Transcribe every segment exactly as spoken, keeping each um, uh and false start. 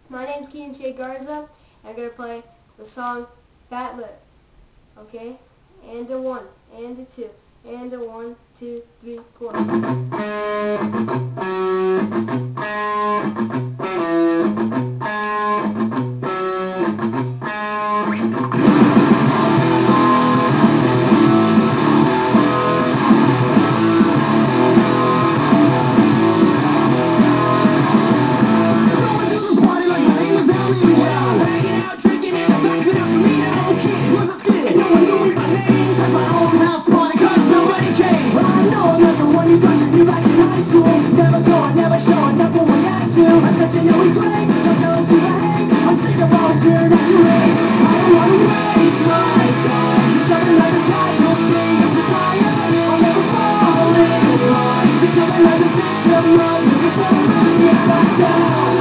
My name's Keaton Shea Garza, and I'm going to play the song Fat Lip. Okay? And a one, and a two, and a one, two, three, four. Never go, never show, never what I do. I'm such a no play, no jealous of hate. I'm sick of all this fear that you hate. I don't wanna waste my time. Jumping like a casualty of society. I'll never fall in line. Jumping like a victim of the performance. Get back down.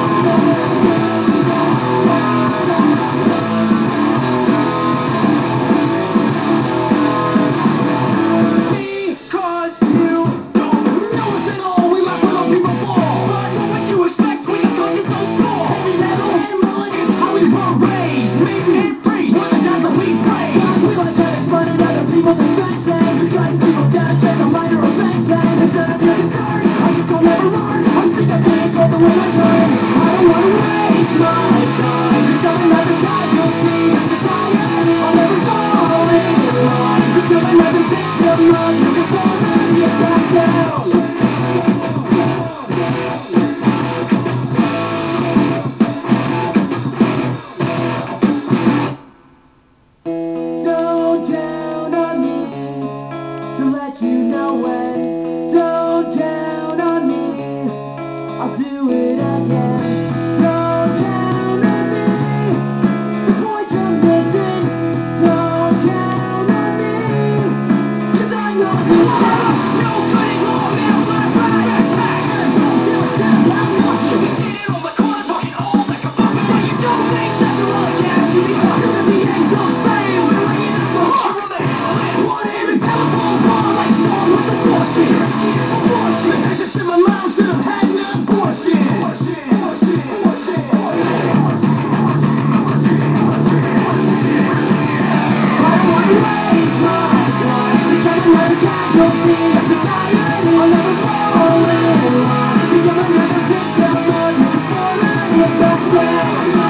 You know when, don't down on me, I'll do it again. Don't down on me, it's the point you're missing. Don't down on me, cause I know you are. No good is wrong, now left, right, back. Don't feel a step, I'm not. You be sitting on the corner talking all like a fucking man. You don't think that's a real chance. You be talking at the end of fame. We're ringing up the heart of it. What is it? Telephone call like someone with a bullshit. Abortion. Just in my mom should have had an abortion. Abortion. Abortion. Abortion. I don't want to waste my time. Become another casualty of society. I'll never fall in line. Become another victim of your performance. Get back down.